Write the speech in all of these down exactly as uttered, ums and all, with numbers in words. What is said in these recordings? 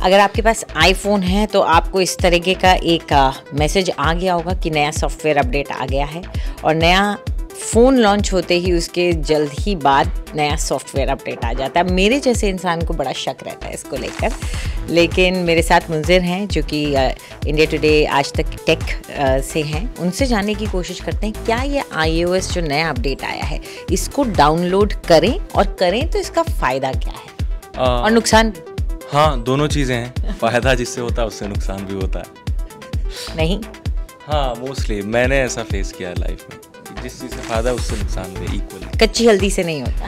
अगर आपके पास आईफोन है तो आपको इस तरीके का एक मैसेज आ गया होगा कि नया सॉफ्टवेयर अपडेट आ गया है, और नया फ़ोन लॉन्च होते ही उसके जल्द ही बाद नया सॉफ्टवेयर अपडेट आ जाता है। मेरे जैसे इंसान को बड़ा शक रहता है इसको लेकर, लेकिन मेरे साथ मुंजिर हैं जो कि इंडिया टुडे आज तक टेक से हैं, उनसे जानने की कोशिश करते हैं क्या ये आईओएस जो नया अपडेट आया है इसको डाउनलोड करें, और करें तो इसका फ़ायदा क्या है आ, और नुकसान भी। हाँ, दोनों चीज़ें हैं। फ़ायदा जिससे होता है उससे नुकसान भी होता है। नहीं, हाँ, मोस्टली मैंने ऐसा फेस किया है लाइफ में, जिस चीज़ से फ़ायदा है उससे नुकसान भी इक्वली। कच्ची हल्दी से नहीं होता।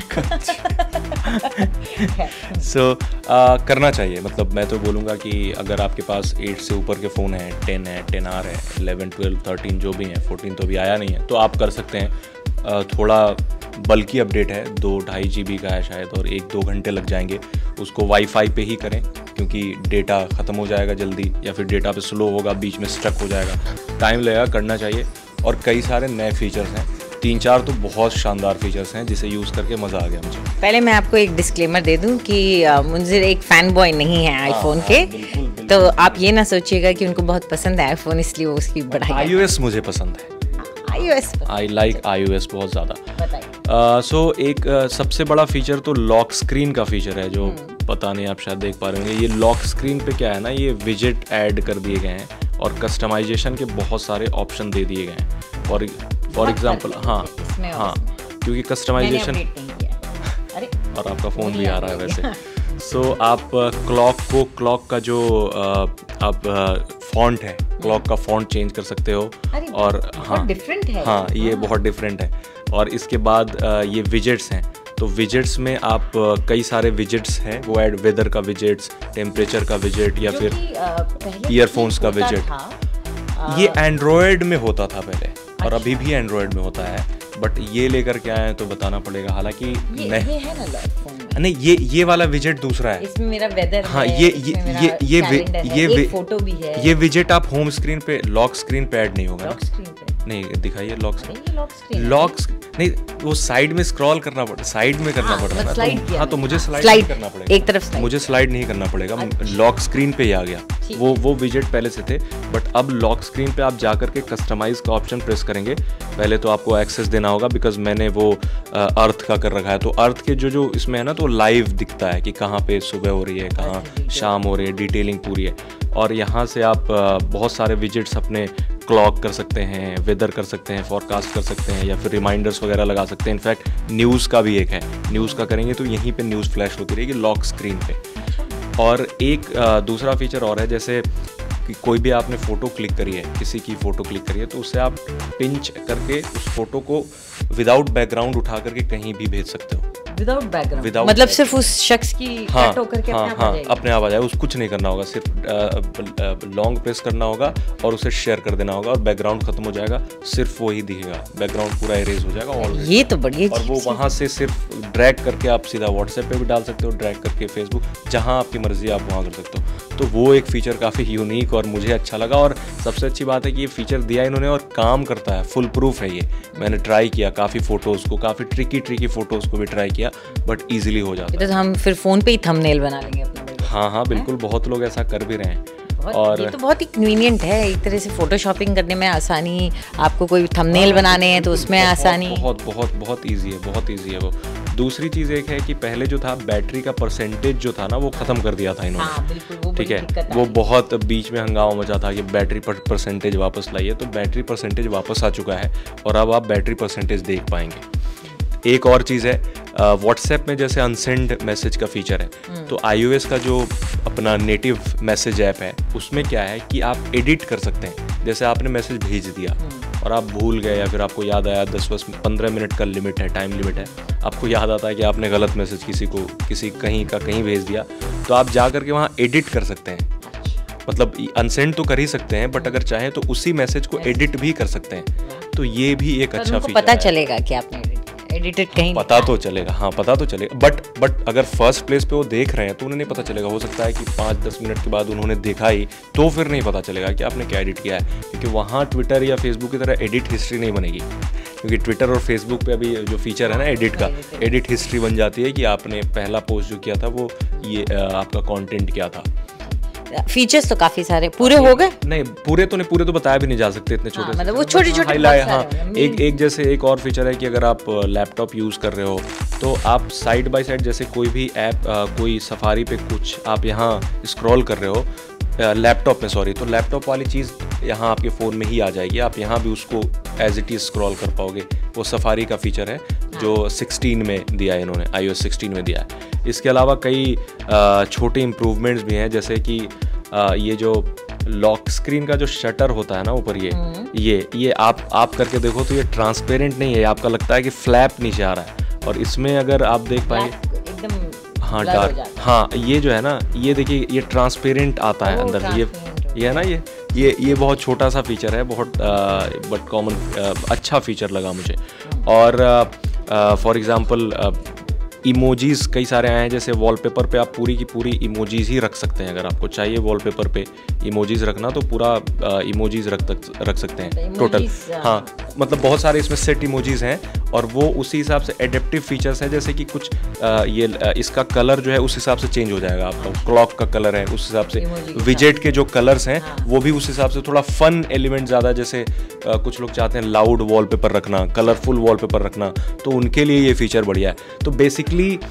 सो so, uh, करना चाहिए। मतलब मैं तो बोलूँगा कि अगर आपके पास एट से ऊपर के फ़ोन हैं, टेन है, टेन आर है, इलेवन, ट्वेल्व, थर्टीन जो भी हैं, फोर्टीन तो अभी आया नहीं है, तो आप कर सकते हैं। uh, थोड़ा बल्कि अपडेट है, दो ढाई जी बी का है शायद, और एक दो घंटे लग जाएंगे। उसको वाईफाई पे ही करें क्योंकि डेटा ख़त्म हो जाएगा जल्दी, या फिर डेटा पे स्लो होगा, बीच में स्टक हो जाएगा, टाइम लगेगा। करना चाहिए। और कई सारे नए फीचर्स हैं, तीन चार तो बहुत शानदार फीचर्स हैं जिसे यूज़ करके मज़ा आ गया मुझे। पहले मैं आपको एक डिस्क्लेमर दे दूं कि मुंजिर एक फ़ैन बॉय नहीं है आईफोन के। बिल्कुल, बिल्कुल। तो आप ये ना सोचिएगा कि उनको बहुत पसंद है आईफोन इसलिए वो उसकी बढ़ाई। आईओएस मुझे पसंद है, आईओएस आई लाइक आईओएस बहुत ज़्यादा। बताइए। सो एक uh, सबसे बड़ा फीचर तो लॉक स्क्रीन का फीचर है, जो पता नहीं आप शायद देख पा रहे होंगे। ये लॉक स्क्रीन पे क्या है ना, ये विजेट ऐड कर दिए गए हैं और कस्टमाइजेशन के बहुत सारे ऑप्शन दे दिए गए हैं। फॉर फॉर एग्जांपल, हाँ हाँ, क्योंकि कस्टमाइजेशन और आपका फ़ोन भी आ रहा है वैसे। सो so, आप क्लॉक को क्लॉक का जो uh, आप फॉन्ट uh, है, क्लॉक का फॉन्ट चेंज कर सकते हो। और हाँ डिफरेंट है, हाँ ये हाँ। बहुत डिफरेंट है। और इसके बाद uh, ये विजेट्स हैं, तो विजेट्स में आप uh, कई सारे विजेट्स हैं, वो ऐड वेदर का विजेट्स, टेम्परेचर का विजेट, या फिर ईयरफोन्स का विजेट। ये एंड्रॉयड में होता था पहले, और अभी भी एंड्रॉयड में होता है, बट ये लेकर के आए हैं तो बताना पड़ेगा। हालांकि ये, ये है ना फोन में। नहीं, ये ये वाला विजेट दूसरा है। इसमें मेरा वेदर हाँ, है, ये ये ये ये ये ये फोटो भी है। ये विजेट आप होम स्क्रीन पे, लॉक स्क्रीन पे ऐड नहीं होगा। लॉक स्क्रीन पे नहीं, दिखाइए lock screen. Lock screen lock नहीं, वो साइड में स्क्रॉल करना पड़ता, साइड में करना पड़ता है ना। हाँ, तो मुझे स्लाइड करना पड़ेगा, एक तरफ स्लाइड। मुझे स्लाइड नहीं करना पड़ेगा, लॉक स्क्रीन पे ही आ गया। वो वो विजेट पहले से थे, बट अब लॉक स्क्रीन पे आप जा करके कस्टमाइज का ऑप्शन प्रेस करेंगे। पहले तो आपको एक्सेस देना होगा, बिकॉज मैंने वो अर्थ का कर रखा है, तो अर्थ के जो जो इसमें है ना, तो लाइव दिखता है कि कहाँ पे सुबह हो रही है, कहाँ शाम हो रही है, डिटेलिंग पूरी है। और यहाँ से आप बहुत सारे विजेट्स अपने क्लॉक कर सकते हैं, वेदर कर सकते हैं, फॉरकास्ट कर सकते हैं, या फिर रिमाइंडर्स वगैरह लगा सकते हैं। इनफैक्ट न्यूज़ का भी एक है, न्यूज़ का करेंगे तो यहीं पे न्यूज़ फ्लैश होती रहेगी लॉक स्क्रीन पे। और एक दूसरा फीचर और है, जैसे कि कोई भी आपने फ़ोटो क्लिक करी है, किसी की फ़ोटो क्लिक करी है, तो उससे आप पिंच करके उस फोटो को विदाउट बैकग्राउंड उठा करके कहीं भी भेज सकते हो। विदाउट बैकग्राउंड मतलब सिर्फ उस शख्स की हाँ, कट होकर के हाँ, अपने आप हाँ, आ जाएगी। अपने आप आ जाएगा, उसको कुछ नहीं करना होगा, सिर्फ लॉन्ग प्रेस करना होगा और उसे शेयर कर देना होगा, और बैकग्राउंड खत्म हो जाएगा, सिर्फ वही दिखेगा, बैकग्राउंड पूरा इरेज हो जाएगा। और ये तो बढ़िया। और वो वहाँ से सिर्फ ड्रैग करके आप सीधा व्हाट्सएप पे भी डाल सकते हो, ड्रैग करके फेसबुक, जहाँ आपकी मर्जी आप वहाँ कर सकते हो। तो वो एक फ़ीचर काफ़ी यूनिक और मुझे अच्छा लगा। और सबसे अच्छी बात है कि ये फ़ीचर दिया इन्होंने और काम करता है, फुल प्रूफ है ये। मैंने ट्राई किया काफ़ी फ़ोटोज़ को, काफ़ी ट्रिकी ट्रिकी फ़ोटोज़ को भी ट्राई किया, बट ईजिली हो जाता है। तो हम फिर फ़ोन पे ही थंबनेल बना लेंगे अपना। हाँ हाँ बिल्कुल, बहुत लोग ऐसा कर भी रहे हैं। और ये तो बहुत ही कन्वीनियंट है, एक तरह से फ़ोटो शॉपिंग करने में आसानी, आपको कोई थंबनेल बनाने हैं तो उसमें आसानी। बहुत बहुत बहुत ईजी है, बहुत ईजी है वो। दूसरी चीज़ एक है कि पहले जो था बैटरी का परसेंटेज जो था ना, वो ख़त्म कर दिया था इन्होंने। हाँ, बिल्कुल, वो ठीक है, वो बहुत बीच में हंगामा मचा था कि बैटरी परसेंटेज वापस लाइए, तो बैटरी परसेंटेज वापस आ चुका है और अब आप बैटरी परसेंटेज देख पाएंगे। एक और चीज़ है, व्हाट्सएप में जैसे अनसेंड मैसेज का फीचर है, तो आईओएस का जो अपना नेटिव मैसेज ऐप है उसमें क्या है कि आप एडिट कर सकते हैं। जैसे आपने मैसेज भेज दिया और आप भूल गए, या फिर आपको याद आया, दस बस पंद्रह मिनट का लिमिट है, टाइम लिमिट है, आपको याद आता है कि आपने गलत मैसेज किसी को किसी कहीं का कहीं भेज दिया, तो आप जा करके वहाँ एडिट कर सकते हैं। मतलब अनसेंड तो कर ही सकते हैं, बट अगर चाहें तो उसी मैसेज को एडिट भी कर सकते हैं। तो ये भी एक अच्छा फीचर है। पता चलेगा कि आपने एडिटेड कहीं, पता तो चलेगा, हाँ पता तो चलेगा, बट बट अगर फर्स्ट प्लेस पे वो देख रहे हैं तो उन्हें नहीं पता चलेगा। हो सकता है कि पाँच दस मिनट के बाद उन्होंने देखा ही, तो फिर नहीं पता चलेगा कि आपने क्या एडिट किया है, क्योंकि वहाँ ट्विटर या फेसबुक की तरह एडिट हिस्ट्री नहीं बनेगी। क्योंकि ट्विटर और फेसबुक पे अभी जो फीचर है ना एडिट का, एडिट हिस्ट्री बन जाती है कि आपने पहला पोस्ट जो किया था वो ये आपका कंटेंट क्या था। फीचर्स तो काफी सारे पूरे हो गए। नहीं पूरे तो नहीं, पूरे तो बताया भी नहीं जा सकते इतने छोटे, मतलब वो छोटे छोटे हाईलाइट। हाँ एक एक जैसे एक और फीचर है कि अगर आप लैपटॉप यूज़ कर रहे हो तो आप साइड बाय साइड जैसे कोई भी ऐप, कोई सफारी पे कुछ आप यहाँ स्क्रॉल कर रहे हो लैपटॉप में, सॉरी, तो लैपटॉप वाली चीज़ यहाँ आपके फ़ोन में ही आ जाएगी, आप यहाँ भी उसको एज इट इज़ स्क्रॉल कर पाओगे। वो सफारी का फीचर है जो सिक्सटीन में दिया है इन्होंने, आई ओ एस सिक्सटीन में दिया है। इसके अलावा कई छोटे इम्प्रूवमेंट्स भी हैं, जैसे कि ये जो लॉक स्क्रीन का जो शटर होता है ना ऊपर, ये ये ये आप आप करके देखो तो ये ट्रांसपेरेंट नहीं है, आपका लगता है कि फ्लैप नीचे आ रहा है। और इसमें अगर आप देख पाए एकदम हाँ डार्क, हाँ ये जो है ना, ये देखिए ये ट्रांसपेरेंट आता है अंदर से, ये ये है ना, ये ये ये बहुत छोटा सा फीचर है, बहुत बट कॉमन अच्छा फीचर लगा मुझे। और फॉर एग्जांपल इमोजीज़ कई सारे आए हैं, जैसे वॉलपेपर पे आप पूरी की पूरी इमोजीज़ ही रख सकते हैं। अगर आपको चाहिए वॉलपेपर पे इमोजीज़ रखना तो पूरा इमोजीज़ रख रख सकते हैं टोटल। हाँ मतलब बहुत सारे इसमें सेट इमोजीज़ हैं और वो उसी हिसाब से एडेप्टिव फीचर्स हैं, जैसे कि कुछ आ, ये आ, इसका कलर जो है उस हिसाब से चेंज हो जाएगा। आपका क्लॉक का कलर है उस हिसाब से, विजेट के जो कलर्स हैं वो भी उस हिसाब से, थोड़ा फन एलिमेंट ज़्यादा, जैसे आ, कुछ लोग चाहते हैं लाउड वॉलपेपर रखना, कलरफुल वॉलपेपर रखना, तो उनके लिए ये फीचर बढ़िया है। तो बेसिकली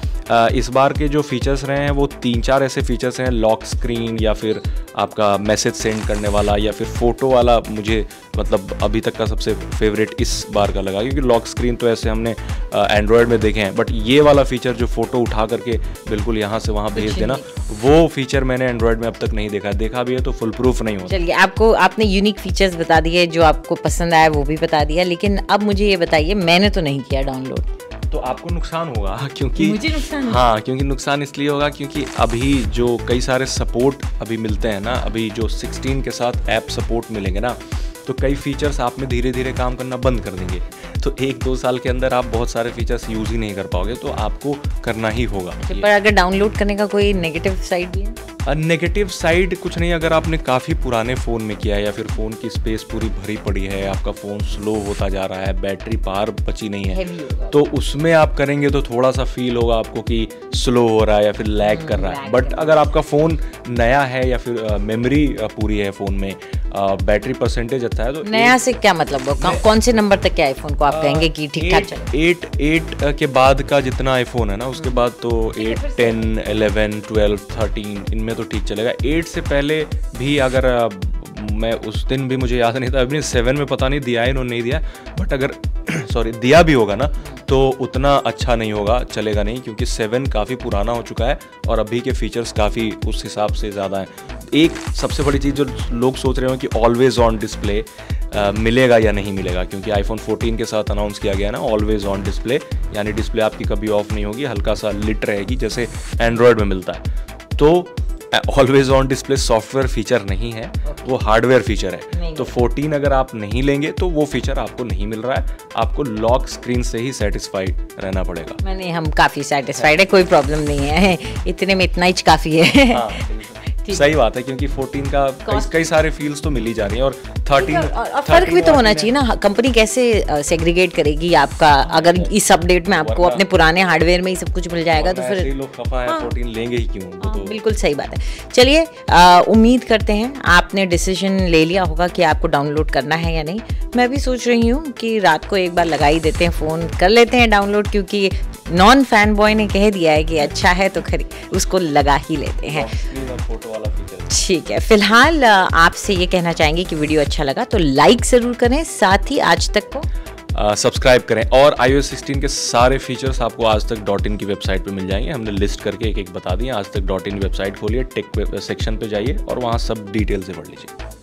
इस बार के जो फीचर्स रहे हैं वो तीन चार ऐसे फीचर्स हैं, लॉक स्क्रीन या फिर आपका मैसेज सेंड करने वाला या फिर फ़ोटो वाला, मुझे मतलब अभी तक का सबसे फेवरेट इस बार का लगा, क्योंकि लॉक स्क्रीन तो ऐसे हमने एंड्रॉयड में देखे हैं, बट ये वाला फीचर जो फ़ोटो उठा करके बिल्कुल यहाँ से वहाँ भेज देना, वो फीचर मैंने एंड्रॉयड में अब तक नहीं देखा, देखा भी है तो फुल प्रूफ नहीं होता। चलिए, आपको आपने यूनिक फीचर्स बता दिए, जो आपको पसंद आया वो भी बता दिया, लेकिन अब मुझे ये बताइए, मैंने तो नहीं किया डाउनलोड, तो आपको नुकसान होगा, क्योंकि मुझे नुकसान हाँ क्योंकि नुकसान इसलिए होगा क्योंकि अभी जो कई सारे सपोर्ट अभी मिलते हैं ना, अभी जो सिक्सटीन के साथ ऐप सपोर्ट मिलेंगे ना, तो कई फीचर्स आप में धीरे धीरे काम करना बंद कर देंगे। तो एक दो साल के अंदर आप बहुत सारे फीचर्स यूज़ ही नहीं कर पाओगे, तो आपको करना ही होगा। पर अगर डाउनलोड करने का कोई नेगेटिव साइड भी है? नेगेटिव साइड कुछ नहीं, अगर आपने काफ़ी पुराने फ़ोन में किया है या फिर फ़ोन की स्पेस पूरी भरी पड़ी है, आपका फ़ोन स्लो होता जा रहा है, बैटरी पावर बची नहीं है, तो उसमें आप करेंगे तो थोड़ा सा फील होगा आपको कि स्लो हो रहा है या फिर लैग कर रहा है। बट अगर आपका फ़ोन नया है या फिर मेमोरी पूरी है फ़ोन में, बैटरी परसेंटेज अच्छा है, तो नया से क्या मतलब, कौन से नंबर तक के आईफोन को आप कहेंगे कि ठीक ठाक चले? एट एट के बाद का जितना आईफोन है ना, उसके बाद तो eight ten eleven twelve thirteen इनमें तो ठीक चलेगा। एट से पहले भी अगर मैं उस दिन भी मुझे याद नहीं था, अभी सेवन में पता नहीं दिया है इन्होंने, नहीं दिया, बट अगर सॉरी दिया भी होगा ना तो उतना अच्छा नहीं होगा, चलेगा नहीं, क्योंकि सेवन काफ़ी पुराना हो चुका है और अभी के फीचर्स काफ़ी उस हिसाब से ज़्यादा हैं। एक सबसे बड़ी चीज़ जो लोग सोच रहे हो कि ऑलवेज ऑन डिस्प्ले मिलेगा या नहीं मिलेगा, क्योंकि आईफोन फोर्टीन के साथ अनाउंस किया गया ना ऑलवेज ऑन डिस्प्ले, यानी डिस्प्ले आपकी कभी ऑफ नहीं होगी, हल्का सा लिट रहेगी जैसे एंड्रॉयड में मिलता है। तो always on display software feature नहीं है, वो हार्डवेयर फीचर है। तो फोर्टीन अगर आप नहीं लेंगे तो वो फीचर आपको नहीं मिल रहा है, आपको लॉक स्क्रीन से ही सेटिस्फाइड रहना पड़ेगा। मैंने हम काफ़ी सेटिस्फाइड है, कोई प्रॉब्लम नहीं है, इतने में इतना ही काफ़ी है। हाँ, सही बात है, क्योंकि फोर्टीन का कई, कई सारे फील्स तो मिल ही जा रही हैं, और थर्टीन और फर्क भी तो होना चाहिए ना, कंपनी कैसे सेग्रीगेट करेगी आपका, अगर इस अपडेट में आपको अपने पुराने हार्डवेयर में ही सब कुछ मिल जाएगा तो फिर लोग खफा हैं, फोर्टीन लेंगे ही क्यों? तो बिल्कुल सही बात है। चलिए, उम्मीद करते हैं आपने डिसीजन ले लिया होगा कि आपको डाउनलोड करना है या नहीं। मैं भी सोच रही हूँ कि रात को एक बार लगा ही देते हैं, फ़ोन कर लेते हैं डाउनलोड, क्योंकि नॉन फैन बॉय ने कह दिया है कि अच्छा है तो खरी उसको लगा ही लेते हैं। ठीक है, फिलहाल आपसे ये कहना चाहेंगे कि वीडियो अच्छा लगा तो लाइक ज़रूर करें, साथ ही आज तक को सब्सक्राइब uh, करें, और आई ओ एस सिक्सटीन के सारे फीचर्स आपको आज तक डॉट इन की वेबसाइट पे मिल जाएंगे। हमने लिस्ट करके एक एक बता दिए। Aaj Tak dot in website खोलिए, टेक सेक्शन पे जाइए और वहाँ सब डिटेल से पढ़ लीजिए।